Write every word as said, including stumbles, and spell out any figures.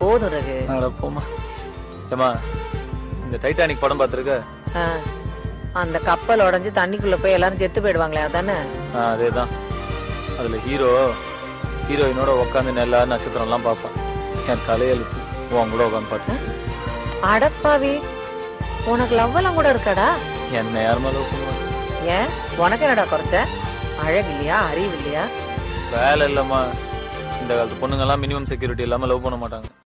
போதும் ரகு. அட போமா. ஏமா இந்த டைட்டானிக் படம் பார்த்திருக்க? அந்த கப்பல் உடைஞ்சு தண்ணிக்குள்ள போய் எல்லாரும் செத்து போயிடுவாங்களே அதானே? அதேதான். அதுல ஹீரோ ஹீரோயினோட உட்காந்து எல்லா நட்சத்திரம் எல்லாம் பார்ப்பான். என் தலையெழுத்து உன் கூட உட்காந்து பார்த்தேன். அடப்பாவி, உனக்கு லவ் எல்லாம் கூட இருக்காடா? என்ன யாருமா லவ் பண்ணுவான்? ஏன் உனக்கு என்னடா குறைச்ச? அழகு இல்லையா, அறிவு இல்லையா? வேலை இல்லம்மா. இந்த காலத்து பொண்ணுங்க எல்லாம் மினிமம் செக்யூரிட்டி இல்லாம லவ் பண்ண மாட்டாங்க.